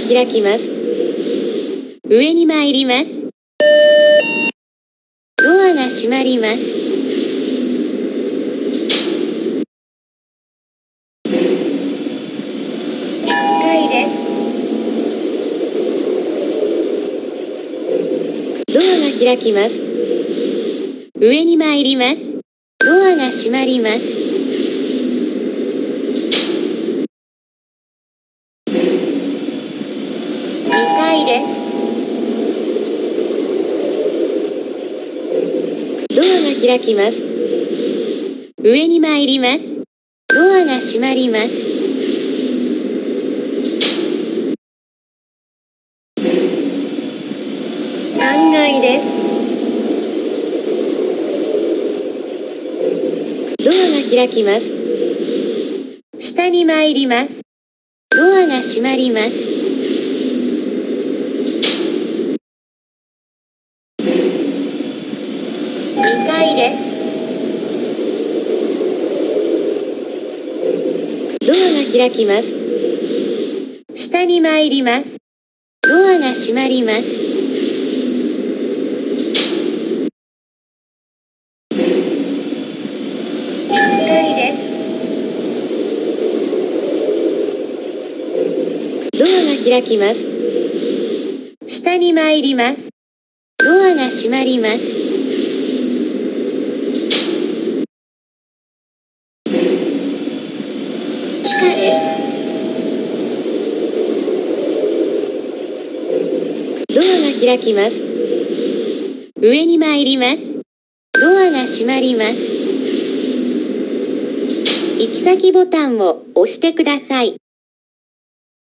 開きます。上に参ります。ドアが閉まります。1階です。ドアが開きます。上に参ります。ドアが閉まります。2階です。ドアが開きます。上に参ります。ドアが閉まります。3階です。ドアが開きます。下に参ります。ドアが閉まります。2階です。ドアが開きます。下に参ります。ドアが閉まります。1階です。ドアが開きます。下に参ります。ドアが閉まります。地下です。ドアが開きます。上に参ります。ドアが閉まります。行き先ボタンを押してください。